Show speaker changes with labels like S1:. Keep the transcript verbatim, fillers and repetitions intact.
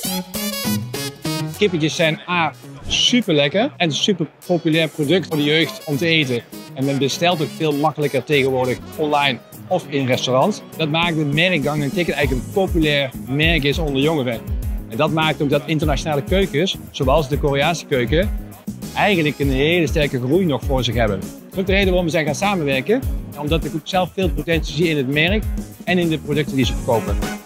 S1: Kippetjes zijn A, super lekker en een super populair product voor de jeugd om te eten. En men bestelt ook veel makkelijker tegenwoordig online of in restaurants. Dat maakt het merk Gangnam Chicken eigenlijk een populair merk is onder jongeren. En dat maakt ook dat internationale keukens, zoals de Koreaanse keuken, eigenlijk een hele sterke groei nog voor zich hebben. Dat is ook de reden waarom we zijn gaan samenwerken. Omdat ik ook zelf veel potentie zie in het merk en in de producten die ze verkopen.